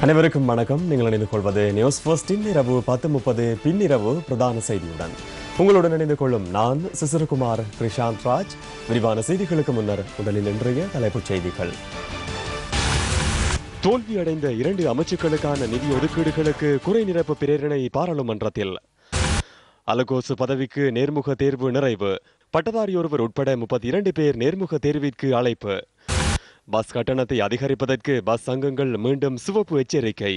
அனைவருக்கும் வணக்கம். நீங்கள் இணைந்து கொள்வது நியூஸ் ஃபர்ஸ்டின் இரவு 10:30 பின்னிரவு பிரதான செய்தியுடன். உங்களுடன் இணைந்து கொள்ளும் நான் சிசிரகுமார் கிருஷாந்த் ராஜ். விரிவான செய்திகளுக்கு முன்னர் முதலில் இன்றைய தலைப்புச் செய்திகள். தோல்வியடைந்த 2 அமைச்சுக்களுக்கான நிதி ஒதுக்கீடுகளுக்கு குறை நிரப்பு பிரேரணை பாராளுமன்றத்தில். அலகோசு பதவிக்கு நேர்முக தேர்வு நிறைவு. பட்டதாரி ஒருவர் உட்பட 32 பேர் நேர்முக தேர்விற்கு அழைப்பு. பஸ் கட்டணத்தை அதிகரிப்பதற்கு பஸ் சங்கங்கள் மீண்டும் சிவப்பு எச்சரிக்கை.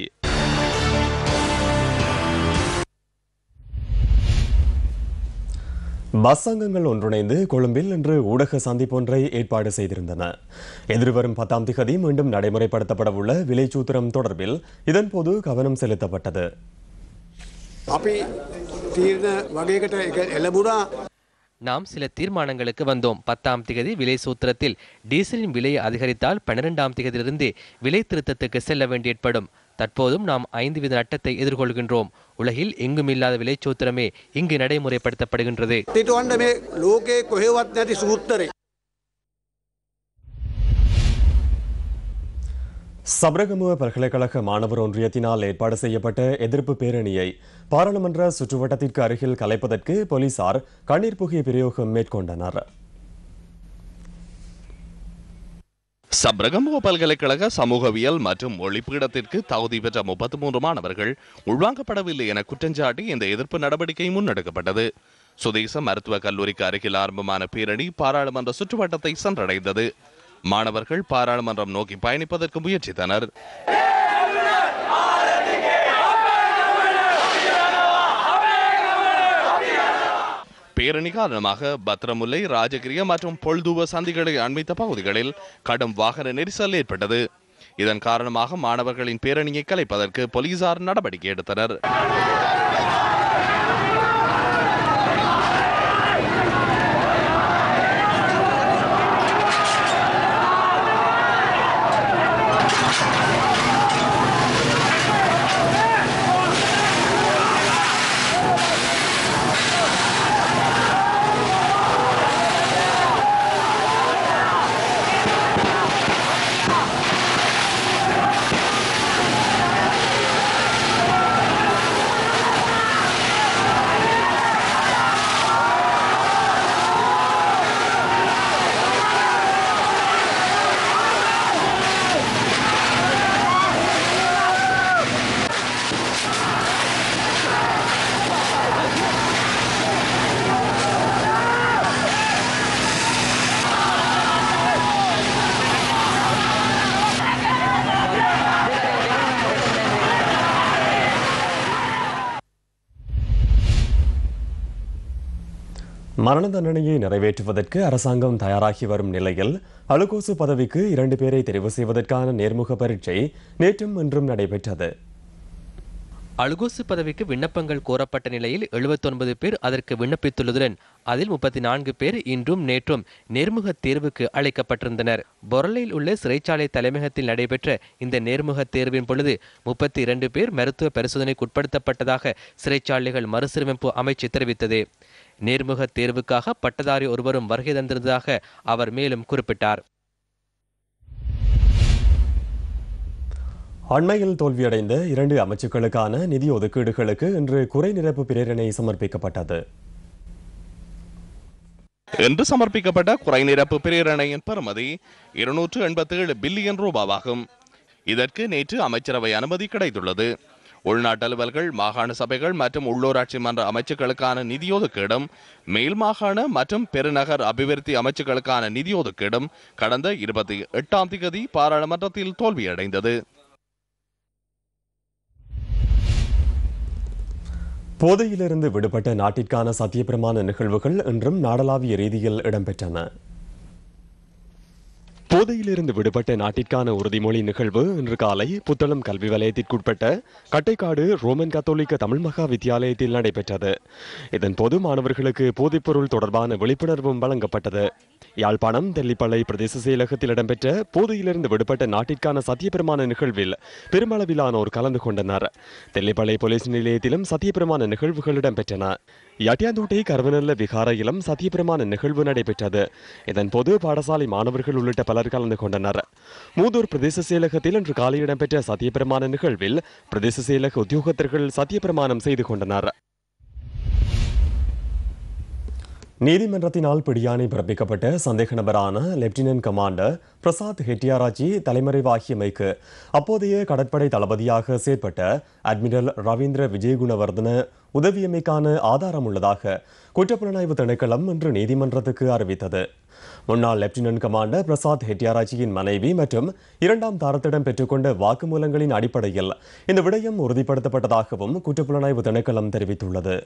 பஸ் சங்கங்கள் ஒன்றிணைந்து கொழும்பில் இன்று ஊடக சந்திப்பொன்றை ஏற்பாடு செய்திருந்தன. எதிர்வரும் 10ஆம் திகதி மீண்டும் நடைமுறைப்படுத்தப்படவுள்ள விலை சூத்திரம் தொடர்பில் இதன்போது கவனம் செலுத்தப்பட்டது. நாம் சில தீர்மானங்களுக்கு வந்தோம். 10ஆம் திகதி விலை சூத்திரத்தில் டீசலின் விலையை அதிகரித்தால் 12ஆம் திகதியிலிருந்து விலை திருத்தத்துக்கு செல்ல வேண்டி ஏற்படும். தற்போதும் நாம் 5 நட்டத்தை எதிர்கொள்கின்றோம். உலகில் எங்கும் இல்லாத விலை சூத்திரமே இங்கு நடைமுறைப்படுத்தப்படுகின்றது. சபரகமுவ பல்கலைக்கழக மாணவர் ஒன்றியத்தினால் ஏற்பாடு செய்யப்பட்ட எதிர்ப்பு பேரணியை பாராளுமன்ற சுற்றுவட்டத்திற்கு அருகில் கலைப்பதற்கு போலீசார் கண்ணீர் புகை பிரயோகம் மேற்கொண்டனர். சப்ரகமுவ பல்கலைக்கழக சமூகவியல் மற்றும் மொழிப்பீடத்திற்கு தகுதி பெற்ற 33 மாணவர்கள் உள்வாங்கப்படவில்லை என குற்றஞ்சாட்டி இந்த எதிர்ப்பு நடவடிக்கை முன்னெடுக்கப்பட்டது. சுதேச மருத்துவக் கல்லூரிக்கு அருகில் ஆரம்பமான பேரணி பாராளுமன்ற சுற்றுவட்டத்தை சென்றடைந்தது. மாணவர்கள் பாராளுமன்றம் நோக்கி பயணிப்பதற்கு முயற்சித்தனர். பேரணி காரணமாக பத்ரமுல்லை, ராஜகிரிய மற்றும் பொல்துவ சந்திகளை அண்மித்த பகுதிகளில் கடும் வாகன நெரிசல் ஏற்பட்டது. இதன் காரணமாக மாணவர்களின் பேரணியை கலைப்பதற்கு போலீசார் நடவடிக்கை எடுத்தனர். மரண தண்டனையை நிறைவேற்றுவதற்கு அரசாங்கம் தயாராகி வரும் நிலையில் அலுகோசு பதவிக்கு 2 பேரை தெரிவு செய்வதற்கான நேர்முக பரீட்சை நேற்றும் இன்றும் நடைபெற்றது. அலுகோசு பதவிக்கு விண்ணப்பங்கள் கோரப்பட்ட நிலையில் 79 பேர் அதற்கு விண்ணப்பித்துள்ளதுடன் அதில் 34 பேர் இன்றும் நேற்றும் நேர்முக தேர்வுக்கு அழைக்கப்பட்டிருந்தனர். பொரலையில் உள்ள சிறைச்சாலை தலைமையகத்தில் நடைபெற்ற இந்த நேர்முக தேர்வின் பொழுது 32 பேர் மருத்துவ பரிசோதனைக்கு உட்படுத்தப்பட்டதாக சிறைச்சாலைகள் மறுசீரமைப்பு அமைச்சு தெரிவித்தது. நேர்முக தேர்வுக்காக பட்டதாரி ஒருவரும் வருகை தந்திருந்ததாக அவர் மேலும் குறிப்பிட்டார். அண்மையில் தோல்வியடைந்த 2 அமைச்சுக்களுக்கான நிதி ஒதுக்கீடுகளுக்கு இன்று குறை நிரப்பு பிரேரணை சமர்ப்பிக்கப்பட்டது. இன்று சமர்ப்பிக்கப்பட்ட குறை நிரப்பு பிரேரணையின் பெறுமதி 287 பில்லியன் ரூபாவாகும். இதற்கு நேற்று அமைச்சரவை அனுமதி கிடைத்துள்ளது. உள்நாட்டு அலுவல்கள், மாகாண சபைகள் மற்றும் உள்ளூராட்சி மன்ற அமைச்சுக்களுக்கான நிதி ஒதுக்கீடும், மேல் மாகாண மற்றும் பெருநகர் அபிவிருத்தி அமைச்சுக்களுக்கான நிதி ஒதுக்கீடும் கடந்த 28ஆம் தேதி பாராளுமன்றத்தில் தோல்வியடைந்தது. போதையிலிருந்து விடுபட்ட நாட்டிற்கான சத்தியப்பிரமாண நிகழ்வுகள் இன்றும் நாடளாவிய ரீதியில் இடம்பெற்றன. போதையிலிருந்து விடுபட்ட நாட்டிற்கான உறுதிமொழி நிகழ்வு இன்று காலை புத்தளம் கல்வி வலயத்திற்குட்பட்ட கட்டைக்காடு ரோமன் கத்தோலிக்க தமிழ் மகா வித்தியாலயத்தில் நடைபெற்றது. இதன்போது மாணவர்களுக்கு போதைப்பொருள் தொடர்பான விழிப்புணர்வும் வழங்கப்பட்டது. யாழ்ப்பாணம் தெல்லிப்பளை பிரதேச செயலகத்தில் இடம்பெற்ற போதையிலிருந்து விடுபட்ட நாட்டிற்கான சத்தியப்பிரமாண நிகழ்வில் பெருமளவிலானோர் கலந்து கொண்டனர். தெல்லிப்பளை போலீஸ் நிலையத்திலும் சத்தியப்பிரமாண நிகழ்வுகள் இடம்பெற்றன. யட்டியாந்தோட்டை கருவநல்ல விகாரையிலும் சத்தியப்பிரமாண நிகழ்வு நடைபெற்றது. இதன்போது பாடசாலை மாணவர்கள் உள்ளிட்ட பலர் கலந்து கொண்டனர். மூதூர் பிரதேச செயலகத்தில் இன்று காலை இடம்பெற்ற சத்தியப்பிரமாண நிகழ்வில் பிரதேச செயலக உத்தியோகத்தர்கள் சத்தியப்பிரமாணம் செய்து கொண்டனர். நீதிமன்றத்தினால் பிடியாணை பிறப்பிக்கப்பட்ட சந்தேக நபரான லெப்டினன்ட் கமாண்டர் பிரசாத் ஹெட்டியாராச்சி தலைமறைவாகியமைக்கு அப்போதைய கடற்படை தளபதியாக செயற்பட்ட அட்மிரல் ரவீந்திர விஜயகுணவர்தன உதவியமைக்கான ஆதாரம் உள்ளதாக குற்றப்புலனாய்வு திணைக்களம் இன்று நீதிமன்றத்துக்கு அறிவித்தது. முன்னாள் லெப்டினன்ட் கமாண்டர் பிரசாத் ஹெட்டியாராச்சியின் மனைவி மற்றும் இரண்டாம் தாரத்திடம் பெற்றுக்கொண்ட வாக்குமூலங்களின் அடிப்படையில் இந்த விடயம் உறுதிப்படுத்தப்பட்டதாகவும் குற்றப்புலனாய்வு திணைக்களம் தெரிவித்துள்ளது.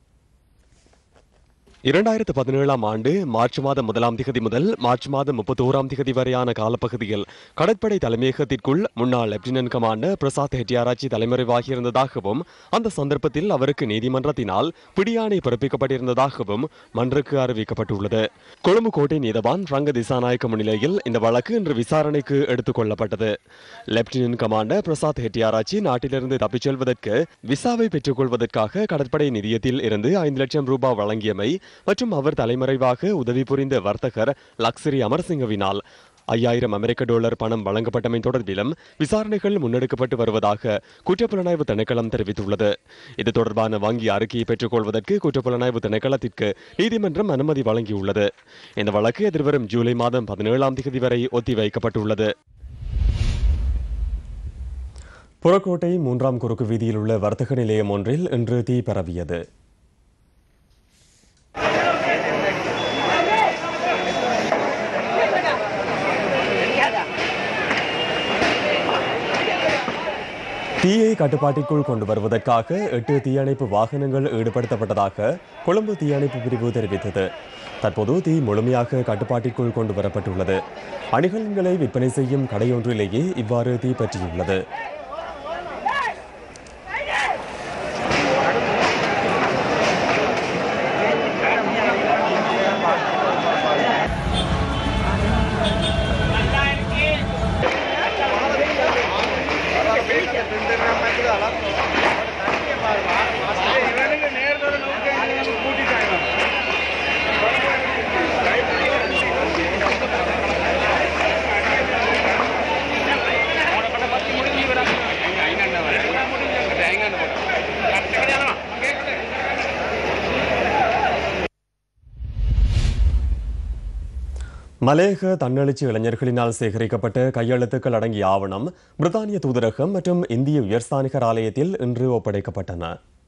2017 ஆண்டு மார்ச் மாதம் 1ஆம் திகதி முதல் மார்ச் மாதம் 31ஆம் திகதி வரையான காலப்பகுதியில் கடற்படை தலைமையகத்திற்குள் முன்னாள் லெப்டினன்ட் கமாண்டர் பிரசாத் ஹெட்டியாராச்சி தலைமறைவாகியிருந்ததாகவும் அந்த சந்தர்ப்பத்தில் அவருக்கு நீதிமன்றத்தினால் பிடியாணை பிறப்பிக்கப்பட்டிருந்ததாகவும் மன்றுக்கு அறிவிக்கப்பட்டுள்ளது. கொழும்பு கோட்டை நீதவான் ரங்க திசாநாயக்க முன்னிலையில் இந்த வழக்கு இன்று விசாரணைக்கு எடுத்துக் கொள்ளப்பட்டது. லெப்டினன்ட் கமாண்டர் பிரசாத் ஹெட்டியாராச்சி நாட்டிலிருந்து தப்பிச் செல்வதற்கு விசாவை பெற்றுக் கொள்வதற்காக கடற்படை நிதியத்தில் இருந்து 5 லட்சம் ரூபாய் வழங்கியமை மற்றும் அவர் தலைமறைவாக உதவி புரிந்த வர்த்தகர் லக்ஸரி அமர்சிங்கவினால் $5000 பணம் வழங்கப்பட்டமை தொடர்பிலும் விசாரணைகள் முன்னெடுக்கப்பட்டு வருவதாக குற்றப்புலனாய்வு திணைக்களம் தெரிவித்துள்ளது. இது தொடர்பான வங்கி அறிக்கையை பெற்றுக் கொள்வதற்கு குற்றப்புலனாய்வு திணைக்களத்திற்கு நீதிமன்றம் அனுமதி வழங்கியுள்ளது. இந்த வழக்கு எதிர்வரும் ஜூலை மாதம் 17ஆம் தேதி வரை ஒத்திவைக்கப்பட்டுள்ளது. புறக்கோட்டை 3ஆம் குறுக்கு வீதியில் உள்ள வர்த்தக நிலையம் ஒன்றில் இன்று தீ பரவியது. தீயை கட்டுப்பாட்டிற்குள் கொண்டு வருவதற்காக 8 தீயணைப்பு வாகனங்கள் ஈடுபடுத்தப்பட்டதாக கொழும்பு தீயணைப்பு பிரிவு தெரிவித்தது. தற்போது தீ முழுமையாக கட்டுப்பாட்டிற்குள் கொண்டு வரப்பட்டுள்ளது. அணிகலன்களை விற்பனை செய்யும் கடையொன்றிலேயே இவ்வாறு தீ பற்றியுள்ளது. மலேக தன்னெழுச்சி இளைஞர்களினால் சேகரிக்கப்பட்ட கையெழுத்துக்கள் அடங்கிய ஆவணம் பிரித்தானிய தூதரகம் மற்றும் இந்திய உயர்ஸ்தானிகர் ஆலயத்தில் இன்று ஒப்படைக்கப்பட்டன.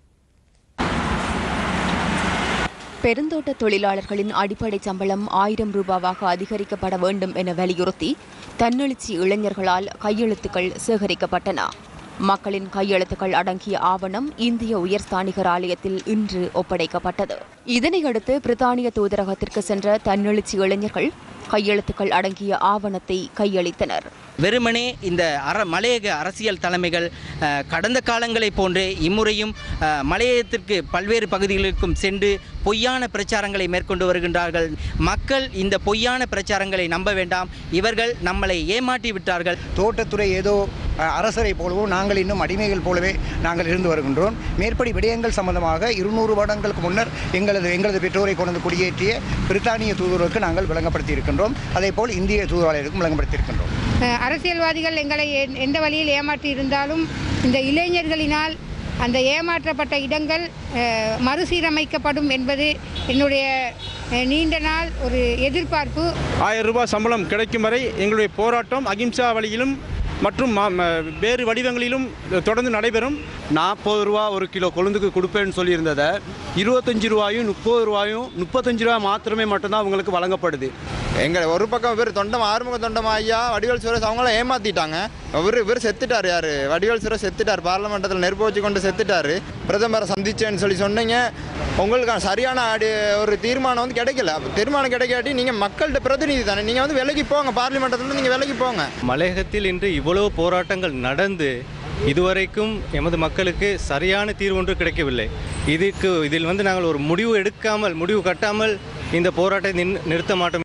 பெருந்தோட்ட தொழிலாளர்களின் அடிப்படை சம்பளம் 1000 ரூபாவாக அதிகரிக்கப்பட வேண்டும் என வலியுறுத்தி தன்னெழுச்சி இளைஞர்களால் கையெழுத்துக்கள் சேகரிக்கப்பட்டன. மக்களின் கையெழுத்துக்கள் அடங்கிய ஆவணம் இந்திய உயர்ஸ்தானிகர் ஆலயத்தில் இன்று ஒப்படைக்கப்பட்டது. இதனையடுத்து பிரித்தானிய தூதரகத்திற்கு சென்ற தன்னெழுச்சி இளைஞர்கள் கையெழுத்துக்கள் அடங்கிய ஆவணத்தை கையளித்தனர். வெறுமனே இந்த மலையக அரசியல் தலைமைகள் கடந்த காலங்களைப் போன்றே இம்முறையும் மலையகத்திற்கு பல்வேறு பகுதிகளுக்கும் சென்று பொய்யான பிரச்சாரங்களை மேற்கொண்டு வருகின்றார்கள். மக்கள் இந்த பொய்யான பிரச்சாரங்களை நம்ப வேண்டாம், இவர்கள் நம்மளை ஏமாற்றி விட்டார்கள். தோட்டத்துறை ஏதோ அரசரை போலவோ நாங்கள் இன்னும் அடிமைகள் போலவே நாங்கள் இருந்து வருகின்றோம். மேற்படி விடயங்கள் சம்பந்தமாக 200 வருடங்களுக்கு முன்னர் எங்களது பெற்றோரை கொண்டு குடியேற்றிய பிரித்தானிய தூதருக்கு நாங்கள் விளங்கப்படுத்தி இருக்கின்றோம். அதேபோல் இந்திய தூதராலயருக்கும் விளங்கப்படுத்தி இருக்கின்றோம். அரசியல்வாதிகள் எங்களை எந்த வழியில் ஏமாற்றி இருந்தாலும் இந்த இளைஞர்களினால் அந்த ஏமாற்றப்பட்ட இடங்கள் மறுசீரமைக்கப்படும் என்பது என்னுடைய நீண்ட நாள் ஒரு எதிர்பார்ப்பு. 1000 ரூபாய் சம்பளம் கிடைக்கும் வரை எங்களுடைய போராட்டம் அகிம்சா வழியிலும் மற்றும் வேறு வடிவங்களிலும் தொடர்ந்து நடைபெறும். 40 ரூபா ஒரு கிலோ கொழுந்துக்கு கொடுப்பேன்னு சொல்லியிருந்ததை 25 ரூபாயும் 30 ரூபாயும் 35 ரூபா மட்டும்தான் அவங்களுக்கு வழங்கப்படுது. எங்களை ஒரு பக்கம் பேர் ஆறுமுக தொண்டம் ஐயா வடிவேல் சுரேஷ் அவங்களாம் ஏமாத்திட்டாங்க. இவர் செத்துட்டார். யார்? வடிவேல் சுரேஷ் செத்துட்டார். பார்லமெண்டத்தில் நெருப்பு வச்சு கொண்டு செத்துட்டார். பிரதமரை சந்திச்சேன்னு சொன்னீங்க. உங்களுக்கு சரியான ஒரு தீர்மானம் கிடைக்கல. தீர்மானம் கிடைக்காட்டி நீங்கள் மக்கள்கிட்ட பிரதிநிதி தானே, நீங்கள் விலகி போங்க. பார்லிமெண்டத்தில் நீங்கள் விலகி போங்க. மலையகத்தில் இன்று இவ்வளவு போராட்டங்கள் நடந்து இதுவரைக்கும் எமது மக்களுக்கு சரியான தீர்வு ஒன்று கிடைக்கவில்லை. இதில் நாங்கள் ஒரு முடிவு கட்டாமல் இந்த போராட்டத்தை நிறுத்த மாட்டோம்.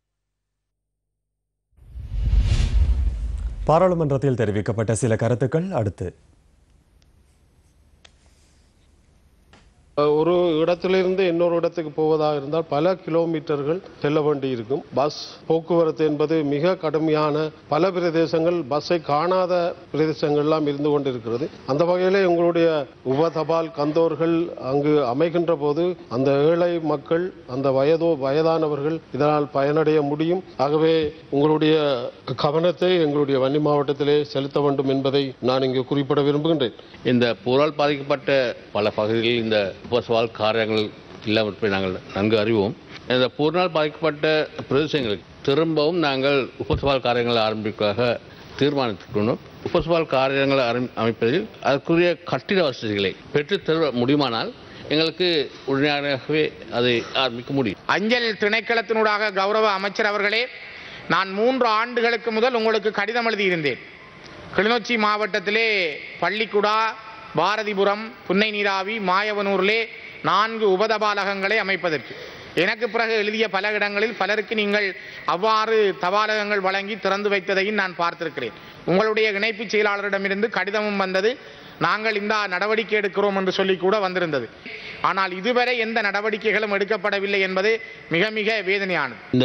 பாராளுமன்றத்தில் தெரிவிக்கப்பட்ட சில கருத்துக்கள் அடுத்து. ஒரு இடத்திலிருந்து இன்னொரு இடத்துக்கு போவதாக இருந்தால் பல கிலோமீட்டர்கள் செல்ல வேண்டியிருக்கும். பஸ் போக்குவரத்து என்பது மிக கடுமையான, பல பிரதேசங்கள் பஸ்ஸை காணாத பிரதேசங்கள்லாம் இருந்து கொண்டிருக்கிறது. அந்த வகையில் உங்களுடைய உபதபால் கந்தோர்கள் அங்கு அமைகின்ற போது அந்த ஏழை மக்கள், அந்த வயதானவர்கள் இதனால் பயனடைய முடியும். ஆகவே உங்களுடைய கவனத்தை எங்களுடைய வன்னி மாவட்டத்திலே செலுத்த வேண்டும் என்பதை நான் இங்கு குறிப்பிட விரும்புகின்றேன். இந்த போரால் பாதிக்கப்பட்ட பல பகுதிகளில் இந்த உபசவால் காரியங்கள் இல்லாமற்பை நாங்கள் நன்கு அறிவோம். இந்த போரால் பாதிக்கப்பட்ட பிரதேசங்களுக்கு திரும்பவும் நாங்கள் உபசவால் காரியங்களை ஆரம்பிப்பதாக தீர்மானித்துக்கொண்டோம். உபசவால் காரியங்களை அமைப்பதில் அதற்குரிய கட்டிட வசதிகளை பெற்றுத்தர முடியுமானால் எங்களுக்கு உடனடியாகவே அதை ஆரம்பிக்க முடியும். அஞ்சல் திணைக்களத்தினூடாக கௌரவ அமைச்சர் அவர்களே, நான் 3 ஆண்டுகளுக்கு முதல் உங்களுக்கு கடிதம் எழுதியிருந்தேன். கிளிநொச்சி மாவட்டத்திலே பள்ளிக்குடா, பாரதிபுரம், புன்னை நீராவி, மாயவனூரிலே 4 உபதபாலகங்களை அமைப்பதற்கு எனக்கு பிறகு எழுதிய பல இடங்களில் பலருக்கு நீங்கள் அவ்வாறு தபாலகங்கள் வழங்கி திறந்து வைத்ததையும் நான் பார்த்திருக்கிறேன். உங்களுடைய இணைப்பு செயலாளரிடமிருந்து கடிதமும் வந்தது. நாங்கள் இந்த நடவடிக்கை எடுக்கிறோம் என்று சொல்லி கூட வந்திருந்தது. ஆனால் இதுவரை எந்த நடவடிக்கைகளும் எடுக்கப்படவில்லை என்பது மிக மிக வேதனையானது. இந்த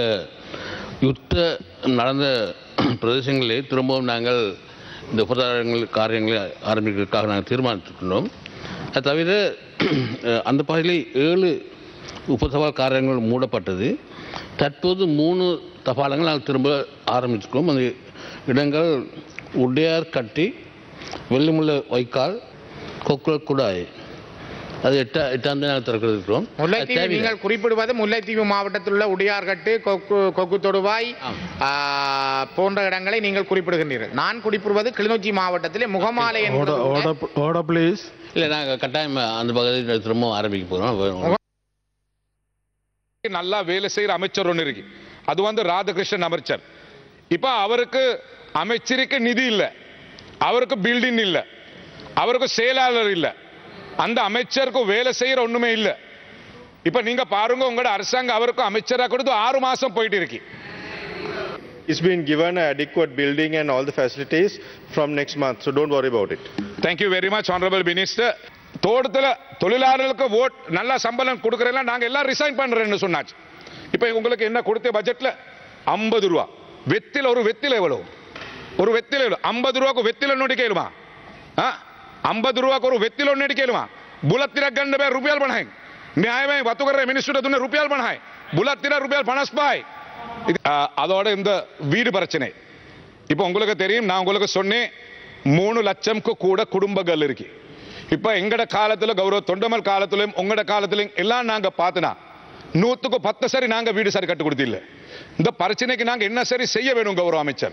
யுத்த நடந்த பிரதேசங்களிலே திரும்பவும் நாங்கள் இந்த உபதாரங்கள் காரியங்களை ஆரம்பிக்கிறதுக்காக நாங்கள் தீர்மானித்திருக்கின்றோம். அது தவிர அந்த பகுதியில் 7 உபதபால் காரியங்கள் மூடப்பட்டது. தற்போது 3 தபாலங்கள் நாங்கள் திரும்ப ஆரம்பிச்சிருக்கோம். அந்த இடங்கள் உடையார் கட்டி, வெள்ளிமுள்ள வைக்கால், கொக்குள குடாய், அது 8ஆம் தேதி நாங்கள் திறக்கிறோம். முல்லைத்தீவு நீங்கள் குறிப்பிடுவது முல்லைத்தீவு மாவட்டத்தில் உள்ள உடையார்கட்டு, கொக்கு தொடுவாய் போன்ற இடங்களை நீங்கள் குறிப்பிடுகின்றீர்கள். நான் குறிப்பிடுவது கிளிநொச்சி மாவட்டத்திலே முகமாலை. இல்லை, நாங்கள் கட்டாயம் அந்த பகுதியில் திரும்ப ஆரம்பிக்க போகிறோம். நல்லா வேலை செய்கிற அமைச்சர் ஒன்று இருக்கு, அது ராதாகிருஷ்ணன் அமைச்சர். இப்போ அவருக்கு அமைச்சருக்கு நிதி இல்லை, அவருக்கு பில்டிங் இல்லை, அவருக்கு செயலாளர் இல்லை, அந்த அமைச்சருக்கு வேலை செய்யற ஒண்ணுமே இல்லை. இப்ப நீங்க பாருங்க, உங்களோட அரசாங்கம் அவருக்கு அமைச்சராக கொடுத்து 6 மாசம் போயிட்டு இருக்கு. It's been given adequate building and all the facilities from next month, so don't worry about it. Thank you very much, honorable minister. தோட்டத்தில் தொழிலாளர்களுக்கு ஓட் நல்ல சம்பளம் கொடுக்கறேன், நாங்க எல்லாம் ரிசைன் பண்றேன்னு சொன்னாச்சு. இப்ப உங்களுக்கு என்ன கொடுத்த பட்ஜெட்ல 50 ரூபா வெத்தில, ஒரு வெத்தில எவ்வளவு? ஒரு வெத்தில 50 ரூபாய்க்கு வெத்தில நோட்டி கேளுமா? 50 ரூபாய்க்கு ஒரு வெத்தில நோட்டி கேளுமா? बुलत तिरा गंड में रुपयाल बनाएंगे, न्याय में बातों कर रहे मिनिस्टर तुमने रुपयाल बनाए, बुलत तिरा रुपयाल पणस पाए. அதோட இந்த வீடு பிரச்சனை இப்போ உங்களுக்கு தெரியும். நான் உங்களுக்கு சொன்னேன் 3 லட்சம்க்கு கூட குடும்பங்கள் இருக்கு. இப்ப எங்கட காலத்துல கௌரவ தொண்டமல் காலத்திலும் உங்களோட காலத்திலும் எல்லாம் நாங்க பார்த்தனா 100க்கு 10 சரி நாங்க வீடு சரி கட்டு கொடுத்தில்ல. இந்த பிரச்சனைக்கு நாங்க என்ன சரி செய்ய வேணும் கௌரவ அமைச்சர்?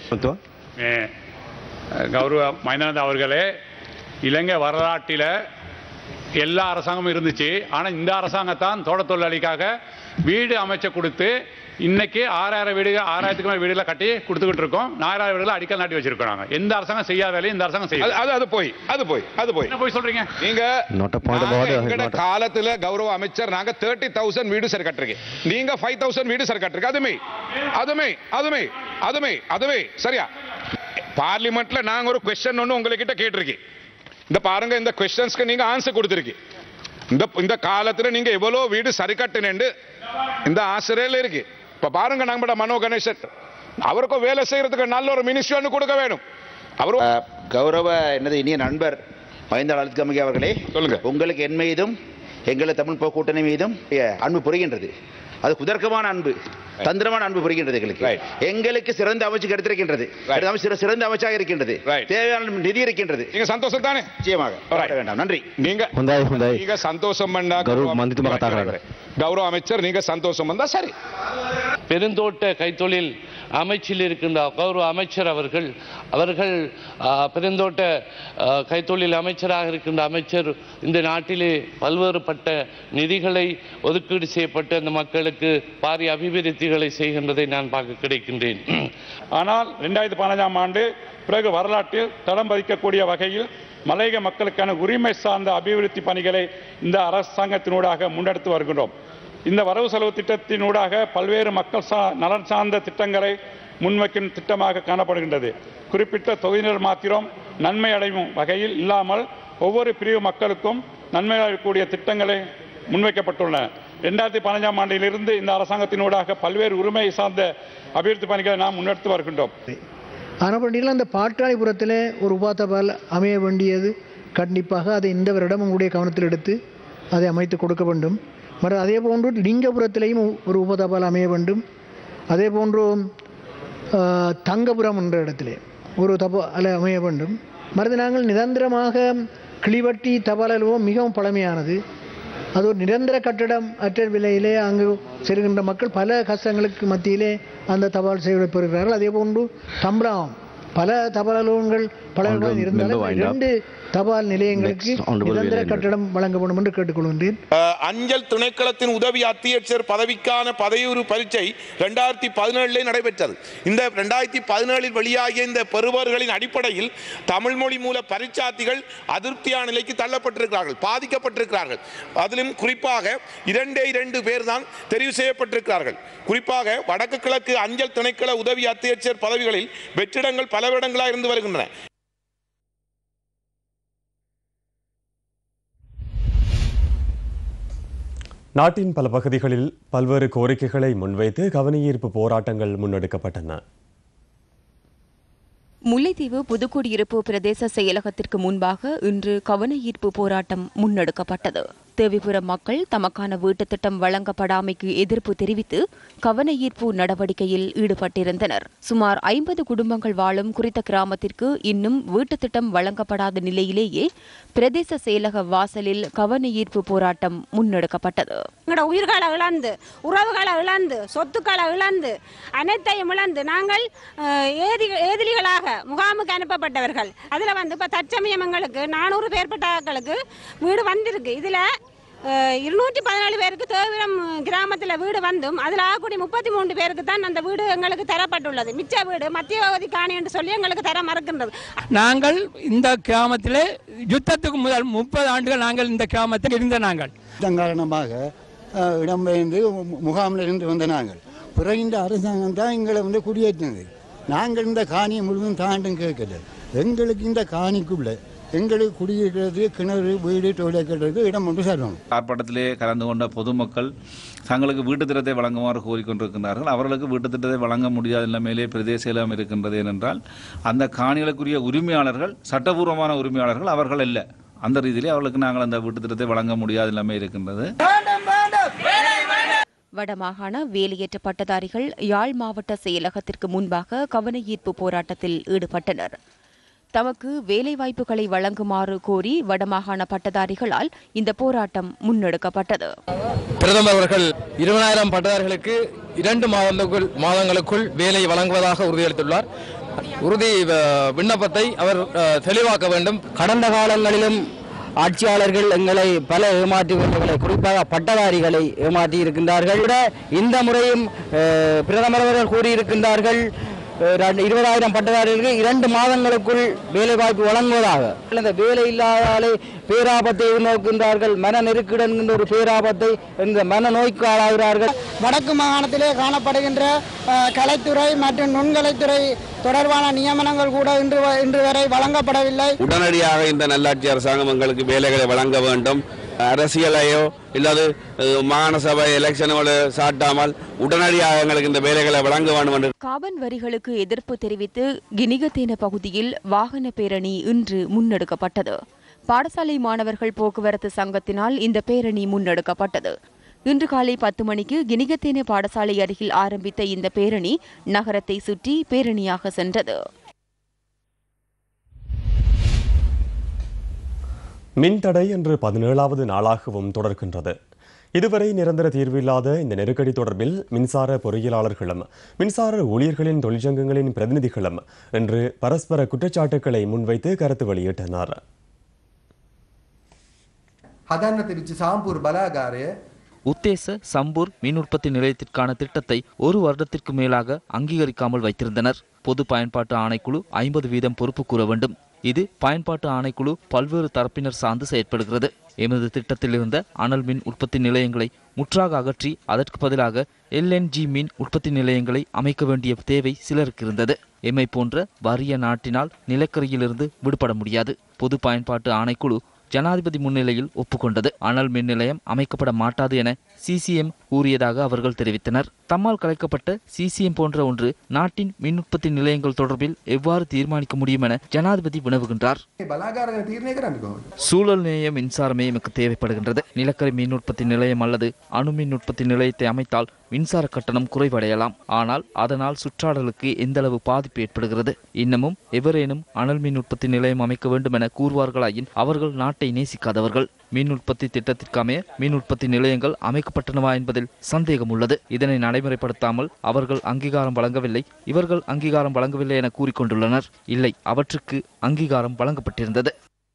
கௌரவ மைனானந்த அவர்களே, இலங்கை வரலாற்றில எல்லா அரசாங்கமும் இருந்துச்சு. ஆனால் இந்த அரசாங்கத்தான் தோட்ட தொழிலாளிக்காக வீடு அமைச்ச கொடுத்து இன்னைக்கு 6000 வீடுகள், 6000க்கு மேல வீடுகளை கட்டி கொடுத்துக்கிட்டு இருக்கோம். 4000 வீடுகளை அடிக்கல் நாட்டி வச்சிருக்காங்க. எந்த அரசாங்கம் செய்யாத வேலையை இந்த அரசாங்கம் செய்யுது. அது போய் என்ன போய் சொல்றீங்க நீங்க? எங்கட காலத்துல கௌரவ அமைச்சர் நாங்க 30,000 வீடு சரி கட்டுறீங்க, நீங்க 5,000 வீடு சரி கட்டுறீங்க. அதுமே சரியா? பார்லிமெண்ட்ல நாங்க ஒரு क्वेश्चन ஒன்னு உங்ககிட்ட கேட்டிருக்கேன். இந்த பாருங்க, இந்த क्वेश्चंसக்கு நீங்க ஆன்சர் கொடுத்திருக்கீங்க. இந்த காலத்துல நீங்க எவ்வளவு வீடு சரி கட்டினேன்னு இந்த ஆசிரியர்ல இருக்கு. இப்ப பாருங்க, நம்மட மனோ கணேசன் அவருக்கும் வேலை செய்யறதுக்கு நல்ல ஒரு மினிஸ்ட்ரி கொடுக்க வேணும். அவரும் கௌரவ எனது இனிய நண்பர் மஹிந்த ராஜபக்ஷ அவர்களே, சொல்லுங்க. உங்களுக்கு என் மீதும் எங்களை தமிழ் கூட்டணி மீதும் அன்பு புரிகின்றது. அது குதர்க்கமான அன்பு, தந்திரமான அன்பு புரிகின்றது. எங்களுக்கு சிறந்த அமைச்சு கிடைத்திருக்கின்றது, சிறந்த அமைச்சாக இருக்கின்றது, தேவையான நிதி இருக்கின்றது. நீங்க சந்தோஷம் தானே? நிச்சயமாக வேண்டாம். நன்றி. நீங்க சந்தோஷம் பண்ணா கௌரவ அமைச்சர், நீங்க சந்தோஷம் வந்தா சரி. பெருந்தோட்ட கைத்தொழில் அமைச்சில் இருக்கின்ற கௌரவ அமைச்சர் அவர்கள் பெருந்தோட்ட கைத்தொழில் அமைச்சராக இருக்கின்ற அமைச்சர் இந்த நாட்டிலே பல்வேறுபட்ட நிதிகளை ஒதுக்கீடு செய்யப்பட்டு அந்த மக்களுக்கு பாரிய அபிவிருத்திகளை செய்கின்றதை நான் பார்க்க கிடைக்கின்றேன். ஆனால் 2015ஆம் ஆண்டு பிறகு வரலாற்றில் தடம் பதிக்கக்கூடிய வகையில் மலையக மக்களுக்கான உரிமை சார்ந்த அபிவிருத்தி பணிகளை இந்த அரசாங்கத்தினூடாக முன்னெடுத்து வருகின்றோம். இந்த வரவு செலவு திட்டத்தினூடாக பல்வேறு மக்கள் நலன் சார்ந்த திட்டங்களை முன்வைக்கும் திட்டமாக காணப்படுகின்றது. குறிப்பிட்ட தொகுதியினர் மாத்திரம் நன்மை அடையும் வகையில் இல்லாமல் ஒவ்வொரு பிரிவு மக்களுக்கும் நன்மையாகக்கூடிய திட்டங்களை முன்வைக்கப்பட்டுள்ளன. 2015ஆம் ஆண்டிலிருந்து இந்த அரசாங்கத்தினூடாக பல்வேறு உரிமை சார்ந்த அபிவிருத்தி பணிகளை நாம் முன்னெடுத்து வருகின்றோம். ஆனால் அந்த பாட்டாளிபுரத்தில் ஒரு உபாதபால் அமைய வேண்டியது கண்டிப்பாக அதை இந்த வருடம் உங்களுடைய கவனத்தில் எடுத்து அதை அமைத்து கொடுக்க வேண்டும். அதே போன்று லிங்கபுரத்திலேயும் ஒரு உபதபால் அமைய வேண்டும். அதே போன்று தங்கபுரம் என்ற இடத்திலே ஒரு தபால் அமைய வேண்டும். நாங்கள் நிரந்தரமாக கிளிவட்டி தபால் அலுவலகம் மிகவும் பழமையானது. அது ஒரு நிரந்தர கட்டடம் அற்ற விலையிலே அங்கு செல்கின்ற மக்கள் பல கஷ்டங்களுக்கு மத்தியிலே அந்த தபால் சேவை பெறுகிறார்கள். அதே போன்று தம்பரம் பல தபால் அலுவலகங்கள் பல இருந்தாலும் 2 தபால் நிலையங்களுக்கு நிரந்தர கட்டடம் வழங்கப்படும் என்று கேட்டுக்கொள்கின்றேன். அஞ்சல் திணைக்களத்தின் உதவி அத்தியட்சர் பதவிக்கான பதவியுறு பரீட்சை 2017 நடைபெற்றது. இந்த 2017 வெளியாகிய இந்த பெறுபவர்களின் அடிப்படையில் தமிழ் மொழி மூல பரீட்சார்த்திகள் அதிருப்தியான நிலைக்கு தள்ளப்பட்டிருக்கிறார்கள், பாதிக்கப்பட்டிருக்கிறார்கள். அதிலும் குறிப்பாக 2 பேர் தான் தெரிவு செய்யப்பட்டிருக்கிறார்கள். குறிப்பாக வடக்கு கிழக்கு அஞ்சல் திணைக்கள உதவி அத்தியட்சர் பதவிகளில் வெற்றிடங்கள் பல இடங்களாக இருந்து வருகின்றன. நாட்டின் பல பகுதிகளில் பல்வேறு கோரிக்கைகளை முன்வைத்து கவனஈர்ப்பு போராட்டங்கள் முன்னெடுக்கப்பட்டன. முல்லைத்தீவு புதுக்குடியிருப்பு பிரதேச செயலகத்திற்கு முன்பாக இன்று கவனஈர்ப்பு போராட்டம் முன்னெடுக்கப்பட்டது. தேவிபுரம் மக்கள் தமக்கான வீட்டுத் திட்டம் வழங்கப்படாமைக்கு எதிர்ப்பு தெரிவித்து கவனஈர்ப்பு நடவடிக்கையில் ஈடுபட்டிருந்தனர். சுமார் 50 குடும்பங்கள் வாழும் குறித்த கிராமத்திற்கு இன்னும் வீட்டுத் திட்டம் வழங்கப்படாத நிலையிலேயே பிரதேச செயலக வாசலில் கவனஈர்ப்பு போராட்டம் முன்னெடுக்கப்பட்டது. உயிர்களை இழந்து, உறவுகளை இழந்து, சொத்துக்களை இழந்து, அனைத்தையும் இழந்து நாங்கள் ஏதிலிகளாக முகாமுக்கு அனுப்பப்பட்டவர்கள். அதில் இப்ப தற்சமயம் எங்களுக்கு 400 பேர்பட்டாக்களுக்கு வீடு வந்திருக்கு. இதுல 217 பேருக்கு தேவிரம் கிராமத்தில் வீடு வந்தும் அதில் ஆகக்கூடிய 33 பேருக்கு தான் அந்த வீடு எங்களுக்கு தரப்பட்டுள்ளது. மிச்ச வீடு மத்திய பகுதி காணி என்று சொல்லி எங்களுக்கு தர மறுக்கின்றது. நாங்கள் இந்த கிராமத்தில் யுத்தத்துக்கு முதல் 30 ஆண்டுகள் நாங்கள் இந்த கிராமத்தில் இருந்த நாங்கள் காரணமாக இடம்பெயர்ந்து முகாமில் இருந்து வந்த நாங்கள் பிறகு இந்த அரசாங்கம் தான் எங்களை குடியேற்றினது. நாங்கள் இந்த காணியை முழுவதும் தாண்டும் கேட்கல. எங்களுக்கு இந்த காணிக்குள்ள எங்களுக்கு குடியிருக்கிறது, கிணறு, வீடு, டொய்லெட் கட்டுறது இடம் ஒன்று சொல்லணும். ஆர்ப்பாட்டத்திலே கலந்து கொண்ட பொதுமக்கள் தங்களுக்கு வீட்டுத் திட்டத்தை வழங்குமாறு கோரிக்கொண்டிருக்கிறார்கள். அவர்களுக்கு வீட்டுத் திட்டத்தை வழங்க முடியாத நிலைமையிலே பிரதேச செயலகம் இருக்கின்றது. ஏனென்றால் அந்த காணிகளுக்குரிய உரிமையாளர்கள் சட்டபூர்வமான உரிமையாளர்கள் அவர்கள் அல்ல. அந்த ரீதியிலே அவர்களுக்கு நாங்கள் அந்த வீட்டுத் திட்டத்தை வழங்க முடியாத நிலைமை இருக்கின்றது. வடமாகாண வேலையற்ற பட்டதாரிகள் யாழ் மாவட்ட செயலகத்திற்கு முன்பாக கவனஈர்ப்பு போராட்டத்தில் ஈடுபட்டனர். தமக்கு வேலைவாய்ப்புகளை வழங்குமாறு கோரி வடமாகாண பட்டதாரிகளால் இந்த போராட்டம் முன்னெடுக்கப்பட்டது. பிரதமர் அவர்கள் 20,000 பட்டதாரிகளுக்கு 2 மாதங்களுக்குள் வேலை வழங்குவதாக உறுதியளித்துள்ளார். உறுதி விண்ணப்பத்தை அவர் தெளிவாக்க வேண்டும். கடந்த காலங்களிலும் ஆட்சியாளர்கள் எங்களை பல ஏமாற்றுகளை, குறிப்பாக பட்டதாரிகளை ஏமாற்றி இருக்கின்றார்கள். இந்த முறையும் பிரதமர் அவர்கள் கூறியிருக்கின்றார்கள் 20,000 பட்டதாரிகளுக்கு 2 மாதங்களுக்குள் வேலைவாய்ப்பு வழங்குவதாக. இந்த வேலை இல்லாதாலே பேராபத்தை நோக்கின்றார்கள். மன நெருக்கடன் என்கின்ற ஒரு பேராபத்தை இந்த மன நோய்க்கு ஆளாகிறார்கள். வடக்கு மாகாணத்திலே காணப்படுகின்ற கலைத்துறை மற்றும் நுண்கலைத்துறை தொடர்பான நியமனங்கள் கூட இன்று வரை வழங்கப்படவில்லை. உடனடியாக இந்த நல்லாட்சி அரசாங்கம் எங்களுக்கு வேலைகளை வழங்க வேண்டும். அரசியலையோ இல்லாது மாகாண சபை எலெக்ஷனோடு சாட்டாமல் உடனடியாக எங்களுக்கு இந்த வேலைகளை வழங்க வேண்டும் என்று காபன் வரிகளுக்கு எதிர்ப்பு தெரிவித்து கினிகத்தேன பகுதியில் வாகன பேரணி இன்று முன்னெடுக்கப்பட்டது. பாடசாலை மாணவர்கள் போக்குவரத்து சங்கத்தினால் இந்த பேரணி முன்னெடுக்கப்பட்டது. இன்று காலை 10 மணிக்கு கினிகத்தேன பாடசாலை அருகில் ஆரம்பித்த இந்த பேரணி நகரத்தை சுற்றி பேரணியாக சென்றது. மின்தடை என்று 17வது நாளாகவும் தொடர்கின்றது. இதுவரை நிரந்தர தீர்வில்லாத இந்த நெருக்கடி தொடர்பில் மின்சார பொறியியலாளர்களும் மின்சார ஊழியர்களின் தொழிற்சங்கங்களின் பிரதிநிதிகளும் இன்று பரஸ்பர குற்றச்சாட்டுக்களை முன்வைத்து கருத்து வெளியிட்டனர். உத்தேச சம்பூர் மின் உற்பத்தி நிலையத்திற்கான திட்டத்தை 1 வருடத்திற்கு மேலாக அங்கீகரிக்காமல் வைத்திருந்தனர். பொது பயன்பாட்டு ஆணைக்குழு 50% பொறுப்பு கூற வேண்டும். இது பயன்பாட்டு ஆணைக்குழு பல்வேறு தரப்பினர் சார்ந்து செயற்படுகிறது. எமது திட்டத்தில் இருந்த அனல் மின் உற்பத்தி நிலையங்களை முற்றாக அகற்றி அதற்கு பதிலாக LNG மின் உற்பத்தி நிலையங்களை அமைக்க வேண்டிய தேவை சிலருக்கு இருந்தது. எம்மை போன்ற வறிய நாட்டினால் நிலக்கரியிலிருந்து விடுபட முடியாது. பொது பயன்பாட்டு ஆணைக்குழு ஜனாதிபதி முன்னிலையில் ஒப்புக்கொண்டது. அனல் மின் நிலையம் அமைக்கப்பட மாட்டாது என சிசிஎம் கூறியதாக அவர்கள் தெரிவித்தனர். தம்மால் கலைக்கப்பட்ட சிசிஎம் போன்ற ஒன்று நாட்டின் மின் உற்பத்தி நிலையங்கள் தொடர்பில் எவ்வாறு தீர்மானிக்க முடியும் என ஜனாதிபதி வினவுகின்றார். சூழல் நேய மின்சாரமே எமக்கு தேவைப்படுகின்றது. நிலக்கரி மின் உற்பத்தி நிலையம் அல்லது அணு மின் உற்பத்தி நிலையத்தை அமைத்தால் மின்சார கட்டணம் குறைவடையலாம். ஆனால் அதனால் சுற்றாடலுக்கு எந்தளவு பாதிப்பு ஏற்படுகிறது? இன்னமும் எவரேனும் அனல் மின் உற்பத்தி நிலையம் அமைக்க வேண்டும் என கூறுவார்களாயின் அவர்கள் நாட்டை நேசிக்காதவர்கள். மின் உற்பத்தி திட்டத்திற்கமைய மின் உற்பத்தி நிலையங்கள் அமைக்கப்பட்டனவா என்பதில் சந்தேகம் உள்ளது. இதனை நடைமுறைப்படுத்தாமல் அவர்கள் அங்கீகாரம் வழங்கவில்லை, இவர்கள் அங்கீகாரம் வழங்கவில்லை என கூறிக்கொண்டுள்ளனர். இல்லை, அவற்றுக்கு அங்கீகாரம் வழங்கப்பட்டிருந்தது.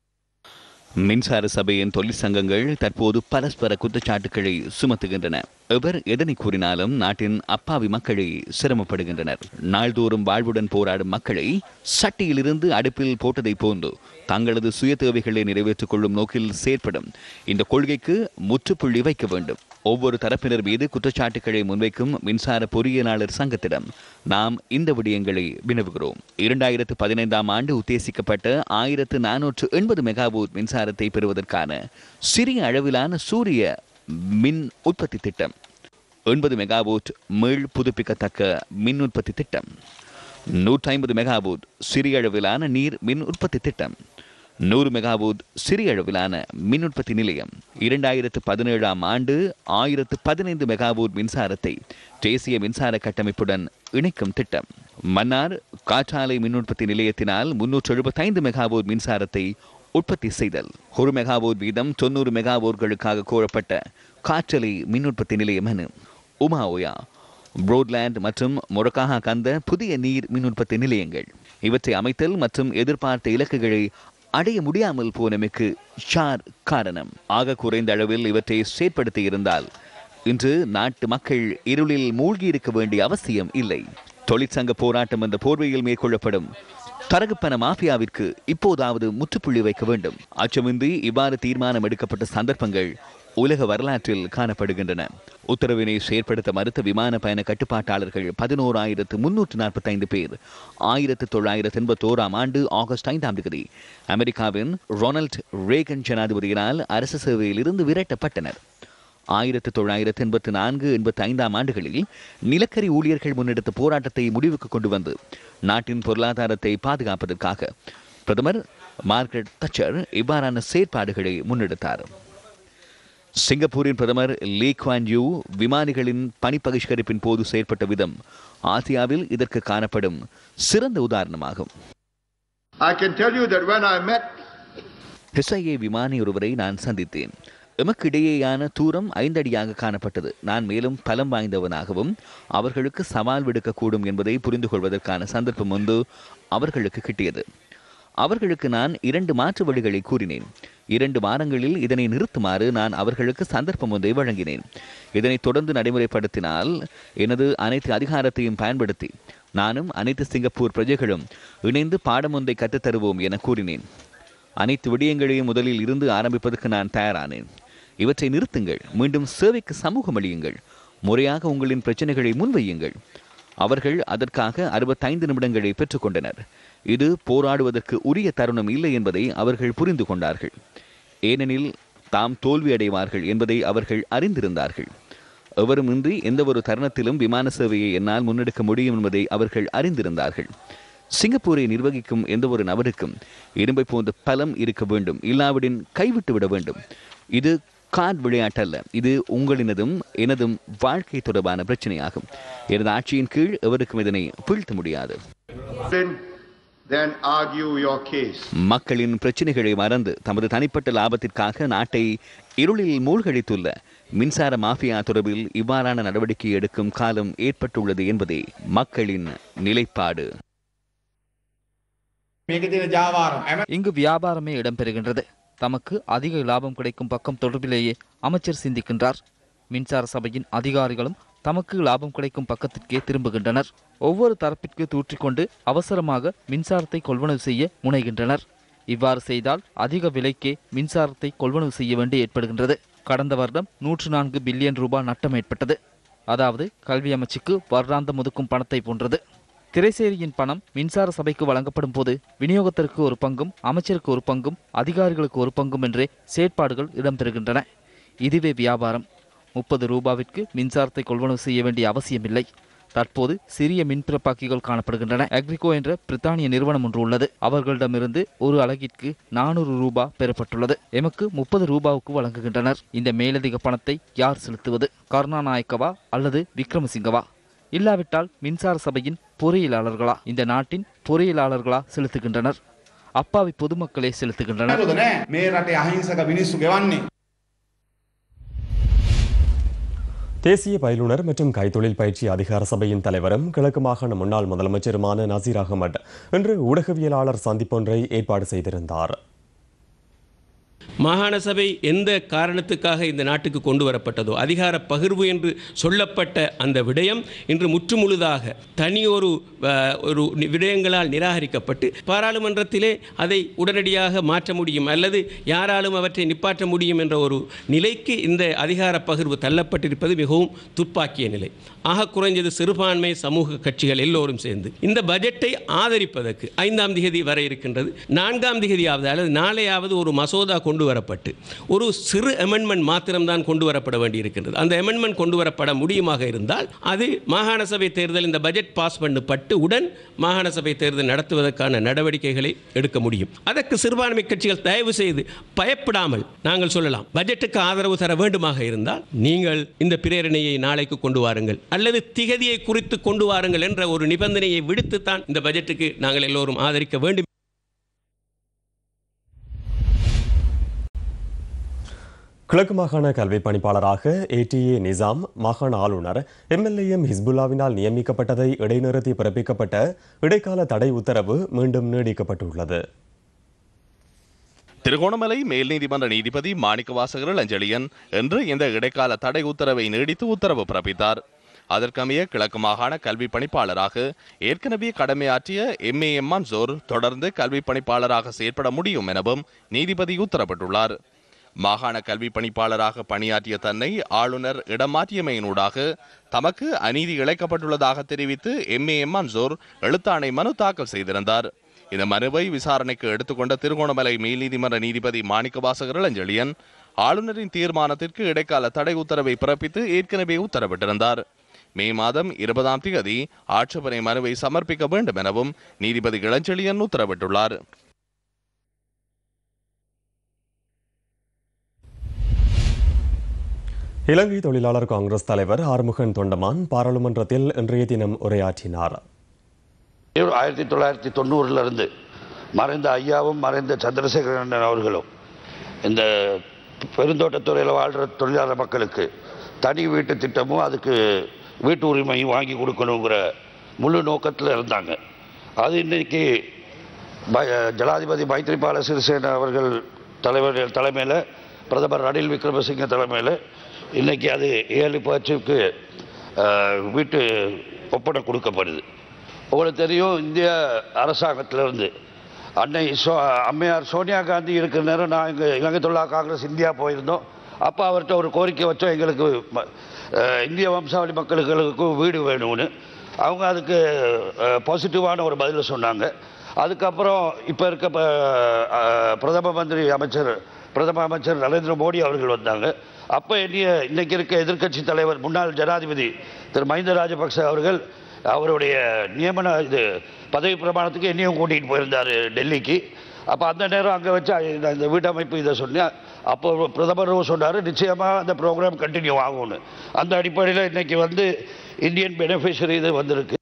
மின்சார சபையின் தொழிற்சங்கங்கள் தற்போது பரஸ்பர குற்றச்சாட்டுகளை சுமத்துகின்றன. எவர் எதனை கூறினாலும் நாட்டின் அப்பாவி மக்களை சிரமப்படுகின்றனர். நாள்தோறும் வாழ்வுடன் போராடும் மக்களை சட்டியிலிருந்து அடுப்பில் போட்டதை போன்று தங்களது சுய தேவைகளை நிறைவேற்றிக் கொள்ளும் நோக்கில் செயற்படும் இந்த கொள்கைக்கு முற்றுப்புள்ளி வைக்க வேண்டும். ஒவ்வொரு தரப்பினர் மீது குற்றச்சாட்டுகளை முன்வைக்கும் மின்சார பொறியியலாளர் சங்கத்திடம் நாம் இந்த விடயங்களை வினவுகிறோம். 2015ஆம் ஆண்டு உத்தேசிக்கப்பட்ட 1480 மெகாவாட் மின்சாரத்தை பெறுவதற்கான சிறிய அளவிலான சூரிய மின் உற்பத்தி திட்டம், 80 மெகாவாட் மீள் புதுப்பிக்கத்தக்க மின் உற்பத்தி திட்டம், 150 மெகாவாட் சிறிய அளவிலான நீர் மின் உற்பத்தி திட்டம், 100 மெகாவாட் சிறிய அளவிலான மின் உற்பத்தி நிலையம், 2017ஆம் ஆண்டு 1015 மெகாவாட் மின்சாரத்தை தேசிய மின்சார கட்டமைப்புடன் இணைக்கும் திட்டம், மன்னார் காற்றாலை மின் உற்பத்தி நிலையத்தினால் 375 மெகாவாட் மின்சாரத்தை உற்பத்தி செய்தல், 1 மெகாவாட் வீதம் 90 மெகாவாட்களுக்காக கோரப்பட்ட காற்றலை மின் உற்பத்தி நிலையம் என உமாஓயா, புரோட்லேண்ட் மற்றும் மொரக்காக கந்த புதிய நீர் மின் உற்பத்தி நிலையங்கள் இவற்றை அமைத்தல் மற்றும் எதிர்பார்த்த இலக்குகளை அடைய முடியாமல் போனமைக்கு ஷார் காரணம். ஆக குறைந்த அளவில் இவற்றை செயற்படுத்தி இருந்தால் இன்று நாட்டு மக்கள் இருளில் மூழ்கி இருக்க வேண்டிய அவசியம் இல்லை. தொழிற்சங்க போராட்டம் என்ற போர்வையில் மேற்கொள்ளப்படும் தரகுப்பன மாஃபியாவிற்கு இப்போதாவது முற்றுப்புள்ளி வைக்க வேண்டும். அச்சமின்றி இவ்வாறு தீர்மானம் எடுக்கப்பட்ட சந்தர்ப்பங்கள் உலக வரலாற்றில் காணப்படுகின்றன. உத்தரவினை செயற்படுத்த மறுத்த விமான பயண கட்டுப்பாட்டாளர்கள் 11,345 பேர் 1981ஆம் ஆண்டு ஆகஸ்ட் 5ஆம் தேதி அமெரிக்காவின் ரொனால்ட் ரேகன் ஜனாதிபதியினால் அரசு சேவையில் இருந்து விரட்டப்பட்டனர். 1984-85ஆம் ஆண்டுகளில் நிலக்கரி ஊழியர்கள் முன்னெடுத்த போராட்டத்தை முடிவுக்கு கொண்டு வந்து நாட்டின் பொருளாதாரத்தை பாதுகாப்பதற்காக பிரதமர் மார்கரெட் தச்சர் இவ்வாறான செயற்பாடுகளை முன்னெடுத்தார். சிங்கப்பூரின் பிரதமர் லீ குவான் யூ விமானிகளின் பணி பகிஷ்கரிப்பின் போது செயற்பட்ட விதம் ஆசியாவில் இதற்கு காணப்படும் சிறந்த உதாரணமாகும். HIA விமானி ஒருவரை நான் சந்தித்தேன். எமக்கு இடையேயான தூரம் 5 அடியாக காணப்பட்டது. நான் மேலும் பலம் வாய்ந்தவனாகவும் அவர்களுக்கு சவால் விடுக்கக்கூடும் என்பதை புரிந்து கொள்வதற்கான சந்தர்ப்பம் ஒன்று அவர்களுக்கு கிட்டியது. அவர்களுக்கு நான் 2 மாற்று வழிகளை கூறினேன். 2 வாரங்களில் இதனை நிறுத்துமாறு நான் அவர்களுக்கு சந்தர்ப்பம் ஒன்றை வழங்கினேன். இதனை தொடர்ந்து நடைமுறைப்படுத்தினால் எனது அனைத்து அதிகாரத்தையும் பயன்படுத்தி நானும் அனைத்து சிங்கப்பூர் பிரஜைகளும் இணைந்து பாடம் ஒன்றை கற்றுத்தருவோம் என கூறினேன். அனைத்து விடயங்களையும் முதலில் இருந்து ஆரம்பிப்பதற்கு நான் தயாரானேன். இவற்றை நிறுத்துங்கள், மீண்டும் சேவைக்கு சமூகம் அளியுங்கள், முறையாக உங்களின் பிரச்சனைகளை முன்வையுங்கள். அவர்கள் அதற்காக 65 நிமிடங்களை பெற்றுக்கொண்டனர். இது போராடுவதற்கு உரிய தருணம் இல்லை என்பதை அவர்கள் புரிந்து கொண்டார்கள். ஏனெனில் தாம் தோல்வி அடைவார்கள் என்பதை அவர்கள் அறிந்திருந்தார்கள். எவருமின்றி எந்த ஒரு தருணத்திலும் விமான சேவையை என்னால் முன்னெடுக்க முடியும் என்பதை அவர்கள் அறிந்திருந்தார்கள். சிங்கப்பூரை நிர்வகிக்கும் எந்த ஒரு நபருக்கும் இரும்பை போன்ற பலம் இருக்க வேண்டும், இல்லாவிடின் கைவிட்டு விட வேண்டும். இது கார்டு விளையாட்டல்ல, இது உங்களினதும் எனதும் வாழ்க்கை தொடர்பான பிரச்சனையாகும். எனது ஆட்சியின் கீழ் எவருக்கும் இதனை வீழ்த்த முடியாது. மக்களின் பிரச்சனைகளை மறந்து தமது தனிப்பட்ட லாபத்திற்காக நாட்டை இருளில் மூழ்கடித்துள்ள மின்சார மாஃபியா தொடர்பில் இவ்வாறான நடவடிக்கை எடுக்கும் காலம் ஏற்பட்டுள்ளது என்பதே மக்களின் நிலைப்பாடு. இங்கு வியாபாரமே இடம்பெறுகின்றது. தமக்கு அதிக லாபம் கிடைக்கும் பக்கம் தொடர்பிலேயே அமைச்சர் சிந்திக்கின்றார். மின்சார சபையின் அதிகாரிகளும் தமக்கு லாபம் கிடைக்கும் பக்கத்திற்கே திரும்புகின்றனர். ஒவ்வொரு தரப்பிற்கு தூற்றிக்கொண்டு அவசரமாக மின்சாரத்தை கொள்வனவு செய்ய முனைகின்றனர். இவ்வாறு செய்தால் அதிக விலைக்கே மின்சாரத்தை கொள்வனவு செய்ய வேண்டி ஏற்படுகின்றது. கடந்த வருடம் 104 பில்லியன் ரூபாய் நட்டம் ஏற்பட்டது. அதாவது கல்வி அமைச்சுக்கு வருடாந்தம் ஒதுக்கும் பணத்தை போன்றது. திரைசேரியின் பணம் மின்சார சபைக்கு வழங்கப்படும் போது விநியோகத்திற்கு ஒரு பங்கும், அமைச்சருக்கு ஒரு பங்கும், அதிகாரிகளுக்கு ஒரு பங்கும் என்றே செயற்பாடுகள் இடம்பெறுகின்றன. இதுவே வியாபாரம். 30 ரூபாவிற்கு மின்சாரத்தை கொள்வனவு செய்ய வேண்டிய அவசியமில்லை. தற்போது சிறிய மின்பிறப்பாக்கிகள் காணப்படுகின்றன. அக்ரிகோ என்ற பிரித்தானிய நிறுவனம் ஒன்று உள்ளது. அவர்களிடமிருந்து ஒரு அலகிற்கு 400 ரூபாய் பெறப்பட்டுள்ளது. எமக்கு 30 ரூபாவுக்கு வழங்குகின்றனர். இந்த மேலதிக பணத்தை யார் செலுத்துவது? கருணாநாயக்கவா அல்லது விக்ரமசிங்கவா? இல்லாவிட்டால் மின்சார சபையின் பொறியியலாளர்களா, இந்த நாட்டின் பொறியியலாளர்களா செலுத்துகின்றனர்? அப்பாவி பொதுமக்களே செலுத்துகின்றனர். தேசிய பயிலுனர் மற்றும் கைத்தொழில் பயிற்சி அதிகார சபையின் தலைவரும் கிழக்கு மாகாண முன்னாள் முதலமைச்சருமான நசீர் அகமட் இன்று ஊடகவியலாளர் சந்திப்பொன்றை ஏற்பாடு செய்திருந்தார். மாகாண சபை எந்த காரணத்துக்காக இந்த நாட்டுக்கு கொண்டு வரப்பட்டதோ, அதிகார பகிர்வு என்று சொல்லப்பட்ட அந்த விடயம் இன்று முற்றுமுழுதாக தனியொரு விடயங்களால் நிராகரிக்கப்பட்டு பாராளுமன்றத்திலே அதை உடனடியாக மாற்ற முடியும் அல்லது யாராலும் அவற்றை நிப்பாற்ற முடியும் என்ற ஒரு நிலைக்கு இந்த அதிகார பகிர்வு தள்ளப்பட்டிருப்பது மிகவும் துப்பாக்கிய நிலை. ஆக குறைஞ்சது சிறுபான்மை சமூக கட்சிகள் எல்லோரும் சேர்ந்து இந்த பட்ஜெட்டை ஆதரிப்பதற்கு 5ஆம் தேதி வரை இருக்கின்றது. 4ஆம் தேதியாவது அல்லது நாளையாவது ஒரு மசோதா கொண்டு வரப்பட்டு ஒரு சிறு அமெண்ட்மெண்ட் மாத்திரம்தான் கொண்டு வரப்பட வேண்டியிருக்கின்றது. அந்த அமெண்ட்மெண்ட் கொண்டு வரப்பட முடியுமாக இருந்தால் அது மாகாண சபை தேர்தல் இந்த பட்ஜெட் பாஸ் பண்ணப்பட்டு உடன் மாகாண சபை தேர்தல் நடத்துவதற்கான நடவடிக்கைகளை எடுக்க முடியும். அதற்கு சிறுபான்மை கட்சிகள் தயவு செய்து பயப்படாமல் நாங்கள் சொல்லலாம், பட்ஜெட்டுக்கு ஆதரவு தர வேண்டுமாக இருந்தால் நீங்கள் இந்த பிரேரணையை நாளைக்கு கொண்டு வாருங்கள் அல்லது திகதியை குறித்து கொண்டு வாருங்கள் என்ற ஒரு நிபந்தனையை விடுத்துத்தான் இந்த பட்ஜெட்டுக்கு நாங்கள் எல்லோரும் ஆதரிக்க வேண்டும். கிழக்கு மாகாண கல்வி பணிப்பாளராக ஏடிஏ நிசாம் மாகாண ஆளுநர் எம்எல்ஏஎம் ஹிஸ்புல்லாவினால் நியமிக்கப்பட்டதை இடைநிறுத்தி பிறப்பிக்கப்பட்ட இடைக்கால தடை உத்தரவு மீண்டும் நீடிக்கப்பட்டுள்ளது. திருகோணமலை மேல் நீதிமன்ற நீதிபதி மாணிக்கவாசகர் அஞ்சலியன் இன்று இந்த இடைக்கால தடை உத்தரவை நீடித்து உத்தரவு பிறப்பித்தார். அதற்கமைய கிழக்கு மாகாண கல்வி பணிப்பாளராக ஏற்கனவே கடமையாற்றிய எம்ஏஎம் மன்சூர் தொடர்ந்து கல்வி பணிப்பாளராக செயற்பட முடியும் எனவும் நீதிபதி உத்தரவிட்டுள்ளார். மாகாண கல்வி பணிப்பாளராக பணியாற்றிய தன்னை ஆளுநர் இடமாற்றியமையினூடாக தமக்கு அநீதி இழைக்கப்பட்டுள்ளதாக தெரிவித்து எம்ஏஎம் மன்சூர் எழுத்தாணை மனு தாக்கல் செய்திருந்தார். இந்த மனுவை விசாரணைக்கு எடுத்துக்கொண்ட திருகோணமலை மேல் நீதிமன்ற நீதிபதி மாணிக்கவாசகர் அஞ்சலியன் ஆளுநரின் தீர்மானத்திற்கு இடைக்கால தடை உத்தரவை பிறப்பித்து ஏற்கனவே உத்தரவிட்டிருந்தார். மே மாதம் 20ஆம் தேதி ஆட்சேபனை மனுவை சமர்ப்பிக்க வேண்டும் எனவும் நீதிபதி இளஞ்செழியன் உத்தரவிட்டுள்ளார். இலங்கை தொழிலாளர் காங்கிரஸ் தலைவர் ஆறுமுகன் தொண்டமான் பாராளுமன்றத்தில் இன்றைய தினம் உரையாற்றினார். 1990 மறைந்த ஐயாவும் மறைந்த சந்திரசேகரன் அவர்களும் இந்த பெருந்தோட்டத்துறையில் வாழ்கிற தொழிலாளர் மக்களுக்கு தனி வீட்டு திட்டமும் அதுக்கு வீட்டு உரிமையும் வாங்கி கொடுக்கணுங்கிற முழு நோக்கத்தில் இருந்தாங்க. அது இன்னைக்கு ஜனாதிபதி மைத்ரிபால சிறிசேன அவர்கள் தலைமையில் பிரதமர் ரணில் விக்ரமசிங்க தலைமையில் இன்னைக்கு அது 7 பேச்சுக்கு வீட்டு ஒப்படை கொடுக்கப்படுது. உங்களுக்கு தெரியும், இந்திய அரசாங்கத்திலிருந்து அம்மையார் சோனியா காந்தி இருக்கிற நேரம் நான் இலங்கை தொழிலாளர் காங்கிரஸ் இந்தியா போயிருந்தோம். அப்போ அவர்கிட்ட ஒரு கோரிக்கை வச்சோம், எங்களுக்கு இந்திய வம்சாவளி மக்களுக்கு வீடு வேணும்னு. அவங்க அதுக்கு பாசிட்டிவான ஒரு பதிலை சொன்னாங்க. அதுக்கப்புறம் இப்போ இருக்க பிரதம அமைச்சர் நரேந்திர மோடி அவர்கள் வந்தாங்க. அப்போ இன்னைக்கு இருக்க எதிர்க்கட்சி தலைவர் முன்னாள் ஜனாதிபதி திரு மஹிந்த ராஜபக்ச அவர்கள் அவருடைய பதவி பிரமாணத்துக்கு என்னையும் கூட்டிகிட்டு போயிருந்தார் டெல்லிக்கு. அப்போ அந்த நேரம் அங்கே வச்சு இந்த வீட்டமைப்பு இதை சொன்னேன். அப்போ பிரதமரும் சொன்னார், நிச்சயமாக அந்த ப்ரோக்ராம் கண்டினியூ ஆகும்னு. அந்த அடிப்படையில் இன்னைக்கு இந்தியன் பெனிஃபிஷரி இது வந்திருக்கு.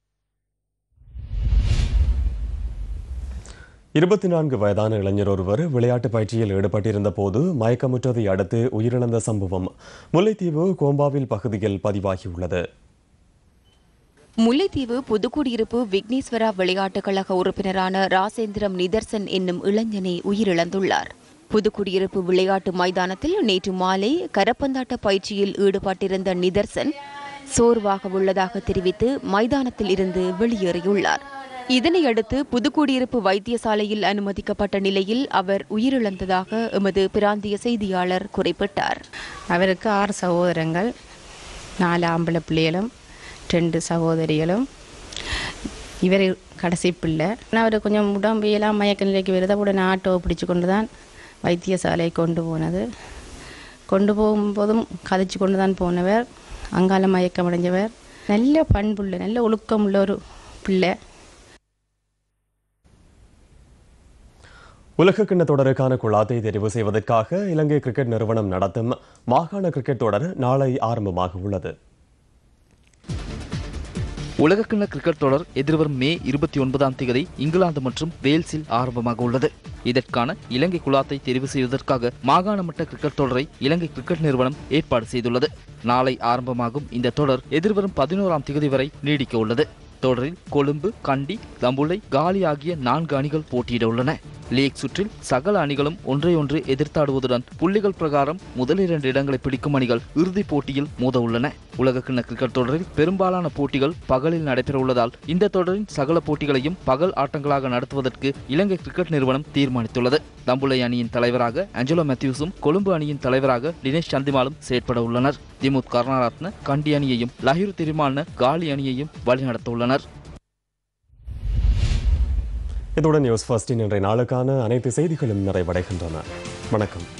24 வயதான இளைஞர் ஒருவர் விளையாட்டு பயிற்சியில் ஈடுபட்டிருந்த போது மயக்கமுற்றதை அடுத்து உயிரிழந்த சம்பவம் முல்லைத்தீவு கோம்பாவில் பகுதியில் பதிவாகியுள்ளது. முல்லைத்தீவு புதுக்குடியிருப்பு விக்னேஸ்வரா விளையாட்டுக் கழக உறுப்பினரான ராசேந்திரம் நிதர்சன் என்னும் இளைஞனை உயிரிழந்துள்ளார். புதுக்குடியிருப்பு விளையாட்டு மைதானத்தில் நேற்று மாலை கரப்பந்தாட்ட பயிற்சியில் ஈடுபட்டிருந்த நிதர்சன் சோர்வாக உள்ளதாக தெரிவித்து மைதானத்தில் இருந்து வெளியேறியுள்ளார். இதனையடுத்து புதுக்குடியிருப்பு வைத்தியசாலையில் அனுமதிக்கப்பட்ட நிலையில் அவர் உயிரிழந்ததாக எமது பிராந்திய செய்தியாளர் குறிப்பிட்டார். அவருக்கு 6 சகோதரங்கள், 4 ஆம்பளை பிள்ளைகளும் 2 சகோதரிகளும். இவர் கடைசி பிள்ளை. அவர் கொஞ்சம் உடம்பையெல்லாம் மயக்க நிலைக்கு வருது. உடனே ஆட்டோவை பிடிச்சு கொண்டு தான் வைத்தியசாலை கொண்டு போனது. கொண்டு போகும்போதும் கதைச்சு கொண்டு தான் போனவர். அங்கால மயக்கம் அடைஞ்சவர். நல்ல பண்புள்ள நல்ல ஒழுக்கம் உள்ள ஒரு பிள்ளை. உலகக்கிண்ண தொடருக்கான குழாத்தை தெரிவு செய்வதற்காக இலங்கை கிரிக்கெட் நிறுவனம் நடத்தும் மாகாண கிரிக்கெட் தொடர் நாளை ஆரம்பமாக உள்ளது. உலகக்கிண்ண கிரிக்கெட் தொடர் எதிர்வரும் மே 29ஆம் தேதி இங்கிலாந்து மற்றும் வேல்ஸில் ஆரம்பமாக உள்ளது. இதற்கான இலங்கை குழாத்தை தெரிவு செய்வதற்காக மாகாண மட்ட கிரிக்கெட் தொடரை இலங்கை கிரிக்கெட் நிறுவனம் ஏற்பாடு செய்துள்ளது. நாளை ஆரம்பமாகும் இந்த தொடர் எதிர்வரும் 11ஆம் தேதி வரை நீடிக்க உள்ளது. தொடரில் கொழும்பு, கண்டி, தம்புளை, காலி ஆகிய 4 அணிகள் போட்டியிட உள்ளன. லீக் சுற்றில் சகல அணிகளும் ஒன்றையொன்று எதிர்த்தாடுவதுடன் புள்ளிகள் பிரகாரம் முதல் 2 இடங்களை பிடிக்கும் அணிகள் இறுதிப் போட்டியில் மோத உள்ளன. உலகக்கிண்ண கிரிக்கெட் தொடரில் பெரும்பாலான போட்டிகள் பகலில் நடைபெற உள்ளதால் இந்த தொடரின் சகல போட்டிகளையும் பகல் ஆட்டங்களாக நடத்துவதற்கு இலங்கை கிரிக்கெட் நிறுவனம் தீர்மானித்துள்ளது. தம்புளை அணியின் தலைவராக ஆஞ்சலோ மேத்யூஸும் கொழும்பு அணியின் தலைவராக தினேஷ் சந்திமாலும் செயற்பட உள்ளனர். திமுத் கருணாரத்ன கண்டி அணியையும் லஹிரு திரிமான காலி அணியையும் வழிநடத்த உள்ளனர். இதுடன் நியூஸ் ஃபர்ஸ்டின் இன்றைய நாளுக்கான அனைத்து செய்திகளும் நிறைவடைகின்றன. வணக்கம்.